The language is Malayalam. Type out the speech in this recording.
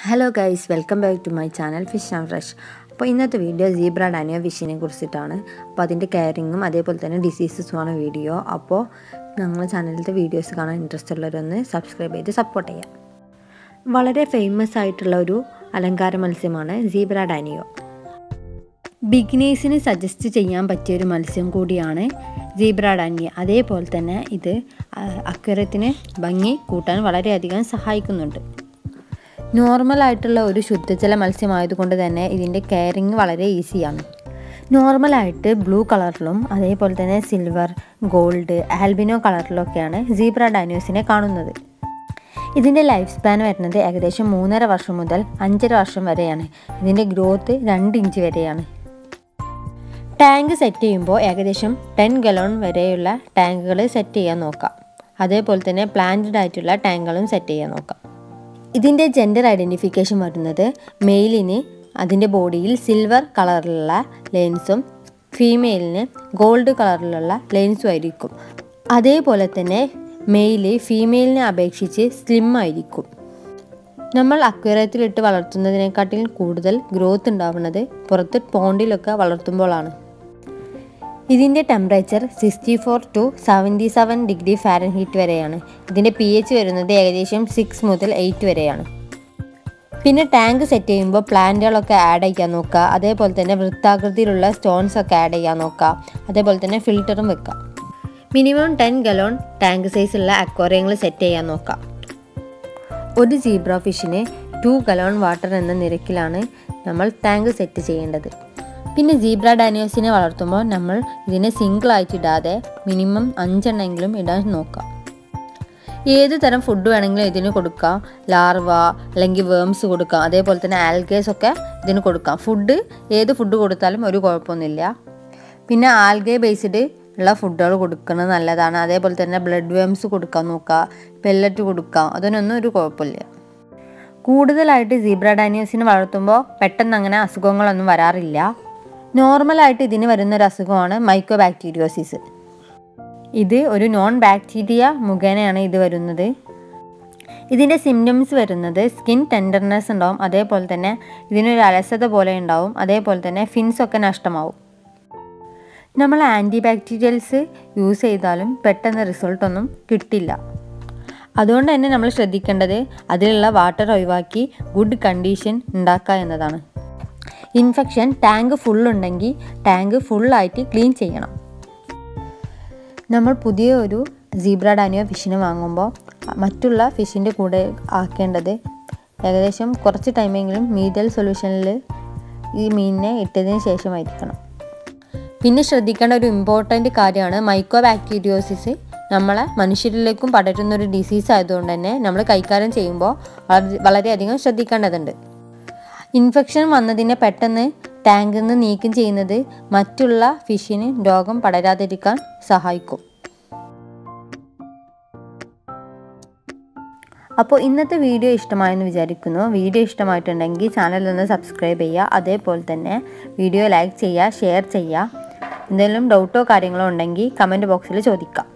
Hello guys, welcome back to my channel fish and fresh. അപ്പോൾ ഇന്നത്തെ വീഡിയോ സീബ്ര ഡാനിയോ ഫിഷിനെ കുറിച്ചിട്ടാണ്. അപ്പോൾ അതിൻ്റെ കെയറിങ്ങും അതേപോലെ തന്നെ ഡിസീസസുമാണ് വീഡിയോ. അപ്പോൾ ഞങ്ങളുടെ ചാനലിലത്തെ വീഡിയോസ് കാണാൻ ഇൻട്രസ്റ്റ് ഉള്ളവരൊന്ന് സബ്സ്ക്രൈബ് ചെയ്ത് സപ്പോർട്ട് ചെയ്യാം. വളരെ ഫേമസ് ആയിട്ടുള്ള ഒരു അലങ്കാര മത്സ്യമാണ് സീബ്ര ഡാനിയോ. ബിഗിനേഴ്സിന് സജസ്റ്റ് ചെയ്യാൻ പറ്റിയൊരു മത്സ്യം കൂടിയാണ് സീബ്ര ഡാനിയോ. അതേപോലെ തന്നെ ഇത് അക്വേറിയത്തിന് ഭംഗി കൂട്ടാൻ വളരെയധികം സഹായിക്കുന്നുണ്ട്. നോർമലായിട്ടുള്ള ഒരു ശുദ്ധജല മത്സ്യമായതുകൊണ്ട് തന്നെ ഇതിൻ്റെ കെയറിങ് വളരെ ഈസിയാണ്. നോർമലായിട്ട് ബ്ലൂ കളറിലും അതേപോലെ തന്നെ സിൽവർ, ഗോൾഡ്, ആൽബിനോ കളറിലൊക്കെയാണ് സീബ്ര ഡാനിയോസിനെ കാണുന്നത്. ഇതിൻ്റെ ലൈഫ് സ്പാൻ വരുന്നത് ഏകദേശം 3.5 വർഷം മുതൽ 5.5 വർഷം വരെയാണ്. ഇതിൻ്റെ ഗ്രോത്ത് 2 ഇഞ്ച് വരെയാണ്. ടാങ്ക് സെറ്റ് ചെയ്യുമ്പോൾ ഏകദേശം 10 ഗലോൺ വരെയുള്ള ടാങ്കുകൾ സെറ്റ് ചെയ്യാൻ നോക്കാം. അതേപോലെ തന്നെ പ്ലാന്റഡ് ആയിട്ടുള്ള ടാങ്കുകളും സെറ്റ് ചെയ്യാൻ നോക്കാം. ഇതിൻ്റെ ജെൻഡർ ഐഡൻറ്റിഫിക്കേഷൻ വരുന്നത് മെയിലിന് അതിൻ്റെ ബോഡിയിൽ സിൽവർ കളറിലുള്ള ലെൻസും ഫീമെയിലിന് ഗോൾഡ് കളറിലുള്ള ലെൻസും ആയിരിക്കും. അതേപോലെ തന്നെ മെയില് ഫീമെയിലിനെ അപേക്ഷിച്ച് സ്ലിം ആയിരിക്കും. നമ്മൾ അക്വേറിയത്തിലിട്ട് വളർത്തുന്നതിനെക്കാട്ടിൽ കൂടുതൽ ഗ്രോത്ത് ഉണ്ടാവുന്നത് പുറത്ത് പോണ്ടിലൊക്കെ വളർത്തുമ്പോഴാണ്. ഇതിൻ്റെ ടെമ്പറേച്ചർ 64 to 77 ഡിഗ്രി ഫാരൻഹീറ്റ് വരെയാണ്. ഇതിൻ്റെ pH വരുന്നത് ഏകദേശം 6 മുതൽ 8 വരെയാണ്. പിന്നെ ടാങ്ക് സെറ്റ് ചെയ്യുമ്പോൾ പ്ലാന്റുകളൊക്കെ ആഡ് ചെയ്യാൻ നോക്കുക. അതേപോലെ തന്നെ വൃത്താകൃതിയിലുള്ള സ്റ്റോൺസ് ഒക്കെ ആഡ് ചെയ്യാൻ നോക്കുക. അതേപോലെ തന്നെ ഫിൽറ്ററും വെക്കുക. മിനിമം 10 ഗലോൺ ടാങ്ക് സൈസുള്ള അക്വേറിയങ്ങൾ സെറ്റ് ചെയ്യാൻ നോക്കുക. ഒരു സീബ്ര ഫിഷിന് 2 ഗലോൺ വാട്ടർ എന്ന നിരക്കിലാണ് നമ്മൾ ടാങ്ക് സെറ്റ് ചെയ്യേണ്ടത്. പിന്നെ സീബ്ര ഡാനിയോസിനെ വളർത്തുമ്പോൾ നമ്മൾ ഇതിനെ സിംഗിളായിട്ട് ഇടാതെ മിനിമം 5 എണ്ണമെങ്കിലും ഇടാൻ നോക്കാം. ഏത് തരം ഫുഡ് വേണമെങ്കിലും ഇതിന് കൊടുക്കാം. ലാർവ അല്ലെങ്കിൽ വേംസ് കൊടുക്കാം. അതേപോലെ തന്നെ ആൽഗേസ് ഒക്കെ ഇതിന് കൊടുക്കാം. ഏത് ഫുഡ് കൊടുത്താലും ഒരു കുഴപ്പമൊന്നുമില്ല. പിന്നെ ആൽഗേ ബേസ്ഡ് ഉള്ള ഫുഡുകൾ കൊടുക്കുന്നത് നല്ലതാണ്. അതേപോലെ തന്നെ ബ്ലഡ് വേംസ് കൊടുക്കാൻ നോക്കുക. പെല്ലറ്റ് കൊടുക്കാം. അതിനൊന്നും ഒരു കുഴപ്പമില്ല. കൂടുതലായിട്ട് സീബ്ര ഡാനിയോസിനെ വളർത്തുമ്പോൾ പെട്ടെന്ന് അങ്ങനെ അസുഖങ്ങളൊന്നും വരാറില്ല. നോർമലായിട്ട് ഇതിന് വരുന്നൊരു അസുഖമാണ് മൈക്കോബാക്ടീരിയോസിസ്. ഇത് ഒരു നോൺ ബാക്ടീരിയ മുഖേനയാണ് ഇത് വരുന്നത്. ഇതിൻ്റെ സിംറ്റംസ് വരുന്നത് സ്കിൻ ടെൻഡർനെസ് ഉണ്ടാവും. അതേപോലെ തന്നെ ഇതിനൊരു അലസത പോലെ ഉണ്ടാവും. അതേപോലെ തന്നെ ഫിൻസൊക്കെ നഷ്ടമാവും. നമ്മൾ ആൻറ്റി ബാക്ടീരിയൽസ് യൂസ് ചെയ്താലും പെട്ടെന്ന് റിസൾട്ടൊന്നും കിട്ടില്ല. അതുകൊണ്ട് തന്നെ നമ്മൾ ശ്രദ്ധിക്കേണ്ടത് അതിലുള്ള വാട്ടർ ഒഴിവാക്കി ഗുഡ് കണ്ടീഷൻ ഉണ്ടാക്കുക എന്നതാണ്. ഇൻഫെക്ഷൻ ടാങ്ക് ഫുള്ളുണ്ടെങ്കിൽ ടാങ്ക് ഫുള്ളായിട്ട് ക്ലീൻ ചെയ്യണം. നമ്മൾ പുതിയ ഒരു സീബ്ര ഡാനിയോ ഫിഷിനെ വാങ്ങുമ്പോൾ മറ്റുള്ള ഫിഷിൻ്റെ കൂടെ ആക്കേണ്ടത് ഏകദേശം കുറച്ച് ടൈമെങ്കിലും മീഡിയൽ സൊല്യൂഷനിൽ ഈ മീനിനെ ഇട്ടതിന് ശേഷമായിരിക്കണം. പിന്നെ ശ്രദ്ധിക്കേണ്ട ഒരു ഇമ്പോർട്ടൻ്റ് കാര്യമാണ് മൈക്കോബാക്ടീരിയോസിസ് നമ്മളെ മനുഷ്യരിലേക്കും പടരുന്നൊരു ഡിസീസ് ആയതുകൊണ്ട് തന്നെ നമ്മൾ കൈകാര്യം ചെയ്യുമ്പോൾ വളരെയധികം ശ്രദ്ധിക്കേണ്ടതുണ്ട്. ഇൻഫെക്ഷൻ വന്നതിനെ പെട്ടെന്ന് ടാങ്കിൽ നിന്ന് നീക്കം ചെയ്യുന്നത് മറ്റുള്ള ഫിഷിന് രോഗം പടരാതിരിക്കാൻ സഹായിക്കും. അപ്പോൾ ഇന്നത്തെ വീഡിയോ ഇഷ്ടമായെന്ന് വിചാരിക്കുന്നു. വീഡിയോ ഇഷ്ടമായിട്ടുണ്ടെങ്കിൽ ചാനൽ ഒന്ന് സബ്സ്ക്രൈബ് ചെയ്യുക. അതേപോലെ തന്നെ വീഡിയോ ലൈക്ക് ചെയ്യുക, ഷെയർ ചെയ്യുക. എന്തെങ്കിലും ഡൗട്ടോ കാര്യങ്ങളോ ഉണ്ടെങ്കിൽ കമൻറ്റ് ബോക്സിൽ ചോദിക്കാം.